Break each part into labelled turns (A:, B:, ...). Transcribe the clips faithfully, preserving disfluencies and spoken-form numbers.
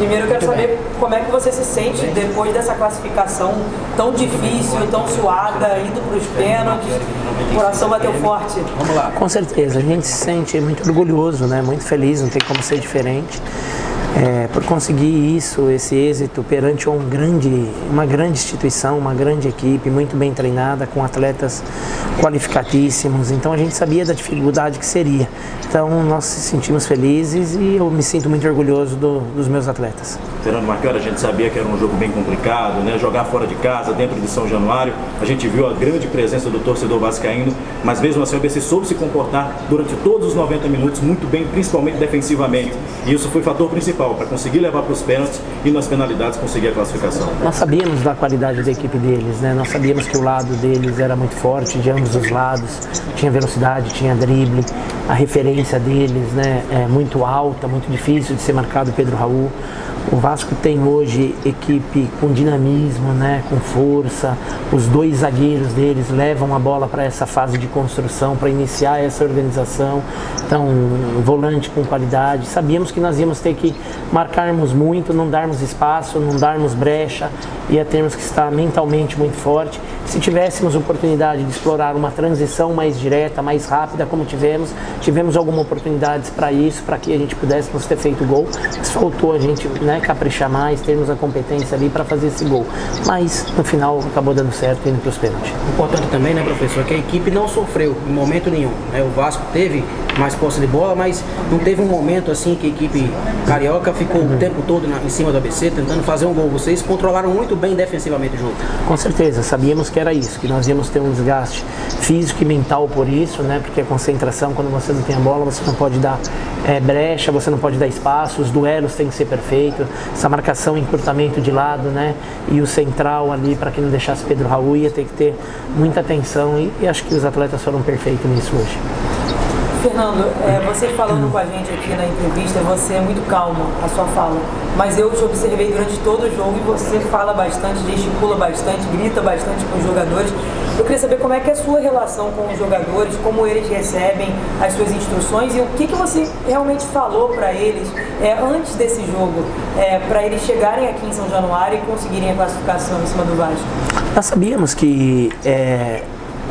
A: Primeiro eu quero saber como é que você se sente depois dessa classificação tão difícil, tão suada, indo para os pênaltis. O coração bateu forte.
B: Vamos lá.
C: Com certeza, a gente se sente muito orgulhoso, né? Muito feliz, não tem como ser diferente. É, por conseguir isso, esse êxito perante um grande, uma grande instituição, uma grande equipe, muito bem treinada, com atletas qualificadíssimos. Então a gente sabia da dificuldade que seria. Então nós se sentimos felizes e eu me sinto muito orgulhoso do, dos meus atletas.
B: Fernando Marchiori, a gente sabia que era um jogo bem complicado, né? Jogar fora de casa, dentro de São Januário. A gente viu a grande presença do torcedor vascaíno, mas mesmo assim o A B C soube se comportar durante todos os noventa minutos muito bem, principalmente defensivamente. E isso foi o fator principal para conseguir levar para os pênaltis e nas penalidades conseguir a classificação.
C: Nós sabíamos da qualidade da equipe deles, né? Nós sabíamos que o lado deles era muito forte, de ambos os lados. Tinha velocidade, tinha drible, a referência deles, né, é muito alta, muito difícil de ser marcado Pedro Raul. O Vasco tem hoje equipe com dinamismo, né, com força. Os dois zagueiros deles levam a bola para essa fase de construção, para iniciar essa organização. Então, um volante com qualidade. Sabíamos que nós íamos ter que marcarmos muito, não darmos espaço, não darmos brecha, ia termos que estar mentalmente muito forte. Se tivéssemos oportunidade de explorar uma transição mais direta, mais rápida, como tivemos, tivemos algumas oportunidades para isso, para que a gente pudéssemos ter feito gol. Mas faltou a gente, né, caprichar mais, termos a competência ali para fazer esse gol. Mas no final acabou dando certo, indo para os pênaltis.
D: Importante também, né, professor, que a equipe não sofreu em momento nenhum, né? O Vasco teve mais posse de bola, mas não teve um momento assim que a equipe carioca ficou uhum. o tempo todo na, em cima do A B C, tentando fazer um gol. Vocês controlaram muito bem defensivamente o jogo.
C: Com certeza, sabíamos que era isso, que nós íamos ter um desgaste físico e mental por isso, né? Porque a concentração, quando você não tem a bola, você não pode dar é, brecha, você não pode dar espaço, os duelos têm que ser perfeitos, essa marcação, encurtamento de lado, né? E o central ali, para que não deixasse Pedro Raul, ia ter que ter muita atenção e, e acho que os atletas foram perfeitos nisso hoje.
A: Fernando, é, você falando com a gente aqui na entrevista, você é muito calmo a sua fala, mas eu te observei durante todo o jogo e você fala bastante, gesticula bastante, grita bastante com os jogadores. Eu queria saber como é que é a sua relação com os jogadores, como eles recebem as suas instruções e o que, que você realmente falou para eles é, antes desse jogo, é, para eles chegarem aqui em São Januário e conseguirem a classificação em cima do Vasco.
C: Nós sabíamos que é,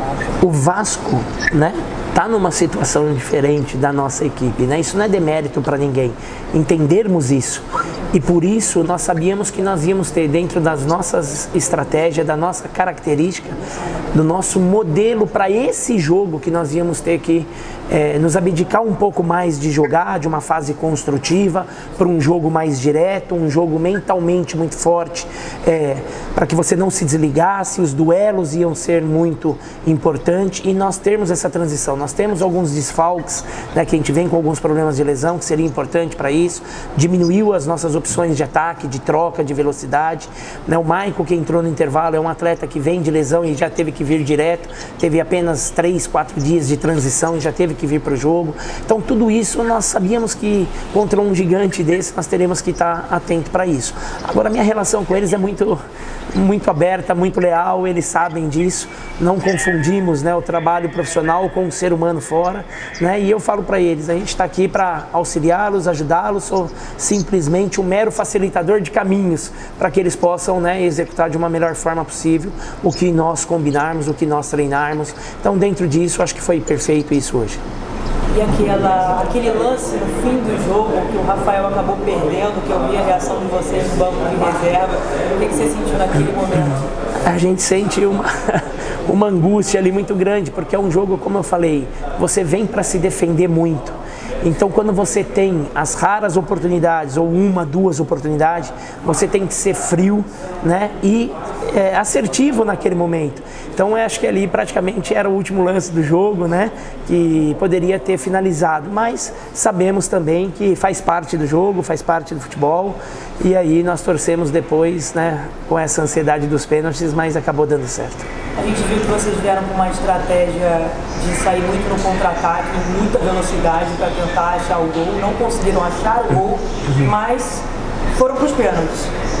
C: o Vasco, né, está numa situação diferente da nossa equipe, né? Isso não é demérito para ninguém, entendermos isso. E por isso nós sabíamos que nós íamos ter dentro das nossas estratégias, da nossa característica, do nosso modelo para esse jogo que nós íamos ter que é, nos abdicar um pouco mais de jogar, de uma fase construtiva, para um jogo mais direto, um jogo mentalmente muito forte, é, para que você não se desligasse, os duelos iam ser muito importantes e nós termos essa transição. Nós temos alguns desfalques, né, que a gente vem com alguns problemas de lesão, que seria importante para isso, diminuiu as nossas opções de ataque, de troca, de velocidade, né? O Maicon, que entrou no intervalo, é um atleta que vem de lesão e já teve que vir direto, teve apenas três, quatro dias de transição e já teve que vir para o jogo. Então tudo isso nós sabíamos que contra um gigante desse nós teremos que estar atento para isso. Agora minha relação com eles é muito, muito aberta, muito leal, eles sabem disso, não confundimos, né, o trabalho profissional com o ser humano fora, né? E eu falo para eles, a gente está aqui para auxiliá-los, ajudá-los, sou simplesmente um mero facilitador de caminhos para que eles possam, né, executar de uma melhor forma possível o que nós combinarmos, o que nós treinarmos. Então dentro disso acho que foi perfeito isso hoje.
A: E aquela, aquele lance no fim do jogo que o Rafael acabou perdendo, que eu vi a reação de vocês no banco de reserva, o que você sentiu naquele momento?
C: A gente sente uma, uma angústia ali muito grande, porque é um jogo, como eu falei, você vem para se defender muito. Então, quando você tem as raras oportunidades, ou uma, duas oportunidades, você tem que ser frio, né, e é, assertivo naquele momento. Então, eu acho que ali praticamente era o último lance do jogo, né, que poderia ter finalizado. Mas sabemos também que faz parte do jogo, faz parte do futebol. E aí nós torcemos depois, né, com essa ansiedade dos pênaltis, mas acabou dando certo.
A: A gente viu que vocês vieram com uma estratégia de sair muito no contra-ataque, muita velocidade para tentar achar o gol. Não conseguiram achar o gol, mas foram para os pênaltis.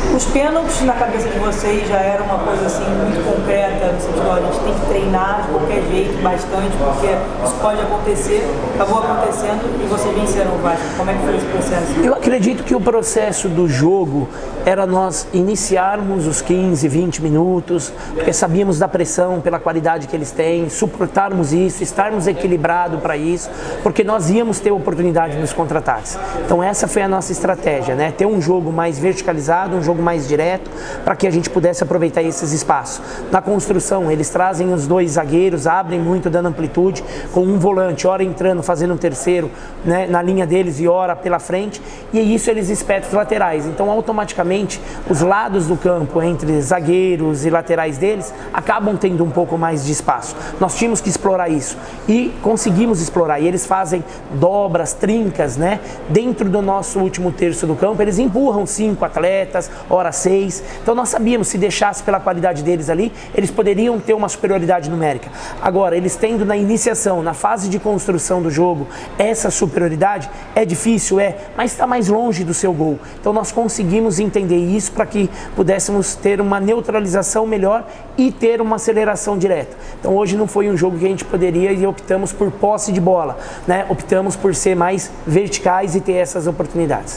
A: Os pênaltis na cabeça de vocês já era uma coisa assim muito concreta, no sentido, ó, a gente tem que treinar de qualquer jeito, bastante, porque isso pode acontecer, acabou acontecendo e vocês venceram o Vasco. Como é que foi esse processo?
C: Eu acredito que o processo do jogo era nós iniciarmos os quinze, vinte minutos, porque sabíamos da pressão pela qualidade que eles têm, suportarmos isso, estarmos equilibrados para isso, porque nós íamos ter oportunidade nos contra-ataques. Então essa foi a nossa estratégia, né? Ter um jogo mais verticalizado, um jogo mais direto, para que a gente pudesse aproveitar esses espaços. Na construção, eles trazem os dois zagueiros, abrem muito, dando amplitude, com um volante, hora entrando, fazendo um terceiro, né, na linha deles e hora pela frente, e isso eles espetam os laterais. Então automaticamente os lados do campo, entre zagueiros e laterais deles, acabam tendo um pouco mais de espaço. Nós tínhamos que explorar isso e conseguimos explorar, e eles fazem dobras, trincas, né, dentro do nosso último terço do campo, eles empurram cinco atletas, hora seis, então nós sabíamos, se deixasse pela qualidade deles ali, eles poderiam ter uma superioridade numérica. Agora, eles tendo na iniciação, na fase de construção do jogo, essa superioridade, é difícil, é, mas está mais longe do seu gol. Então nós conseguimos entender isso para que pudéssemos ter uma neutralização melhor e ter uma aceleração direta. Então hoje não foi um jogo que a gente poderia e optamos por posse de bola, né? Optamos por ser mais verticais e ter essas oportunidades.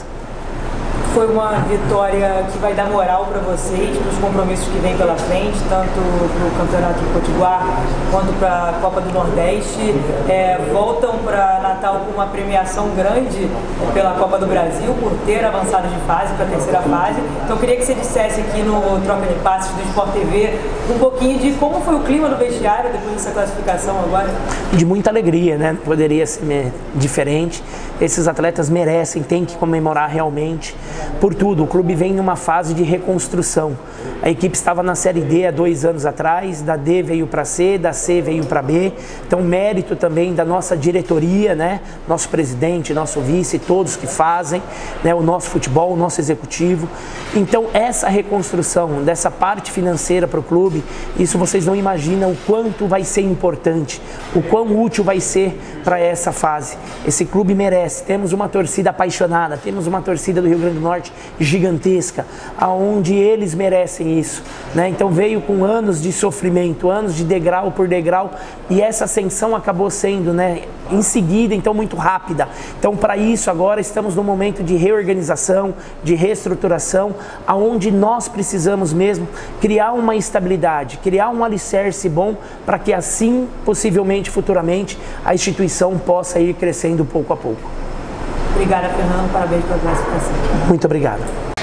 A: Foi uma vitória que vai dar moral para vocês, para os compromissos que vem pela frente, tanto para o Campeonato do Potiguar quanto para a Copa do Nordeste. É, voltam para Natal com uma premiação grande pela Copa do Brasil, por ter avançado de fase para a terceira fase. Então eu queria que você dissesse aqui no Troca de Passes do Sport T V um pouquinho de como foi o clima do vestiário depois dessa classificação agora.
C: De muita alegria, né? Poderia ser diferente. Esses atletas merecem, tem que comemorar realmente. Por tudo, o clube vem numa fase de reconstrução. A equipe estava na Série D há dois anos atrás, da D veio para C, da C veio para B. Então, mérito também da nossa diretoria, né? Nosso presidente, nosso vice, todos que fazem, né? O nosso futebol, o nosso executivo. Então, essa reconstrução dessa parte financeira para o clube, isso vocês não imaginam o quanto vai ser importante, o quão útil vai ser para essa fase. Esse clube merece. Temos uma torcida apaixonada, temos uma torcida do Rio Grande do Norte gigantesca, aonde eles merecem isso, né? Então veio com anos de sofrimento, anos de degrau por degrau, e essa ascensão acabou sendo, né, em seguida, então muito rápida. Então para isso agora estamos num momento de reorganização, de reestruturação, aonde nós precisamos mesmo criar uma estabilidade, criar um alicerce bom para que assim, possivelmente, futuramente, a instituição possa ir crescendo pouco a pouco.
A: Obrigada, Fernando. Parabéns pela classificação.
C: Muito obrigado.